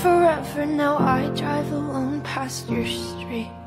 forever. Now I drive alone past your street.